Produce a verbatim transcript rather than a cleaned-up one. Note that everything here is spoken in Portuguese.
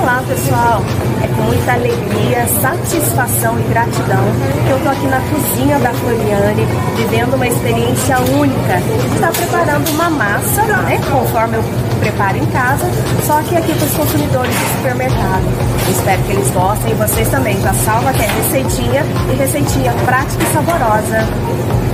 Olá pessoal, é com muita alegria, satisfação e gratidão que eu tô aqui na cozinha da Floriane, vivendo uma experiência única de estar preparando uma massa, né, conforme eu preparo em casa, só que aqui para os consumidores do supermercado. Eu espero que eles gostem e vocês também. Já salva que é receitinha e receitinha prática e saborosa.